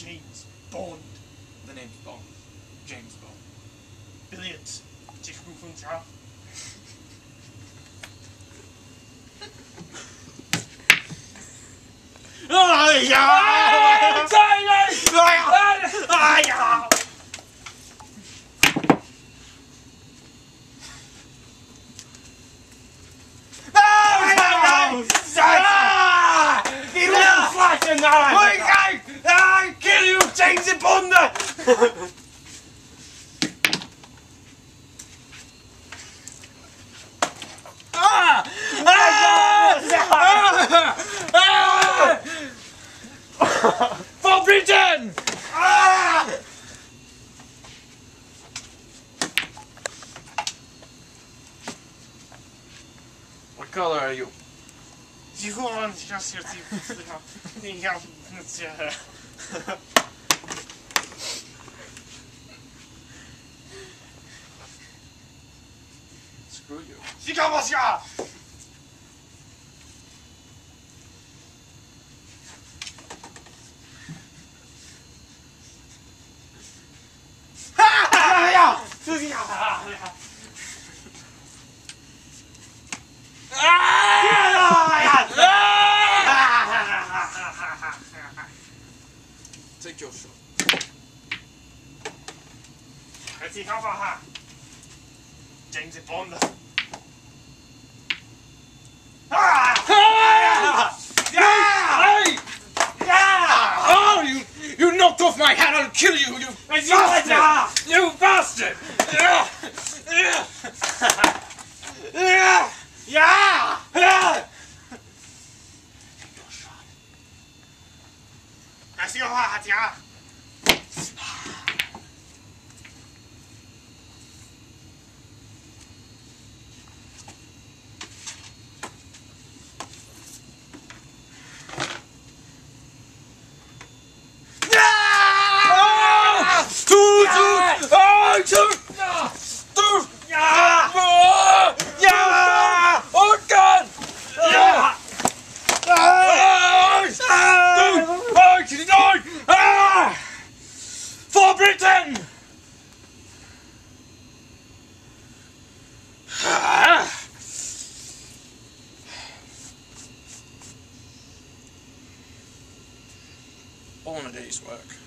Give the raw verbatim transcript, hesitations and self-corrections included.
James Bond. The name's Bond. James Bond. Billiards. Dich rufen ja. Ah ja! Ah ja! I kill you, James Bond! Ah! Ah! For Britain! Ah! What color are you? You want just your Screw you. Sikamaska! Take your shot. James Bond. Oh, you you knocked off my hat! I'll kill you! You bastard! You bastard! Yeah! I see your hat, yeah. For Britain! All in a day's work.